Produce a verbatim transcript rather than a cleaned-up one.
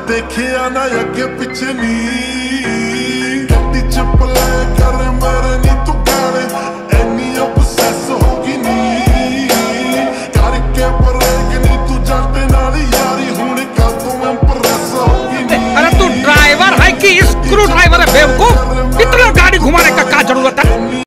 देखिया ना अगे पिछे नी गड्डी च प्ले कर मेरे नी तू गाने एनी ऑब्सेस होगी नी करके ब्रेक नी तू जाते नाली यारी हुणे का तू इंप्रेस होगी नी। अरे तू ड्राइवर है कि स्क्रू ड्राइवर है बेवकूफ? इतना गाड़ी घुमाने का क्या जरूरत